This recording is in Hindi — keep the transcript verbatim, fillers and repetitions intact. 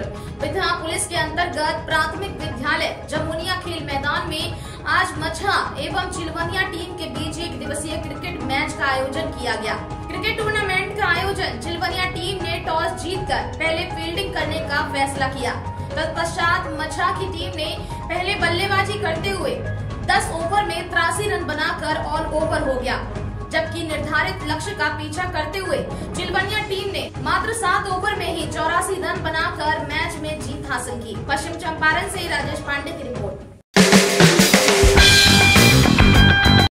क्षेत्र विधा पुलिस के अंतर्गत प्राथमिक विद्यालय जमुनिया खेल मैदान में आज मछा एवं चिलवनिया टीम के बीच एक दिवसीय क्रिकेट मैच का आयोजन किया गया। क्रिकेट टूर्नामेंट का आयोजन चिलवनिया टीम ने टॉस जीतकर पहले फील्डिंग करने का फैसला किया। तत्पश्चात मछा की टीम ने पहले बल्लेबाजी करते हुए दस ओवर में तिरासी रन बनाकर ऑल ओवर हो गया, जबकि निर्धारित लक्ष्य का पीछा करते हुए चिलवनिया टीम ने मात्र सात ओवर में ही चौरासी रन बनाकर मैच में जीत हासिल की। पश्चिम चंपारण से राजेश पांडे की रिपोर्ट।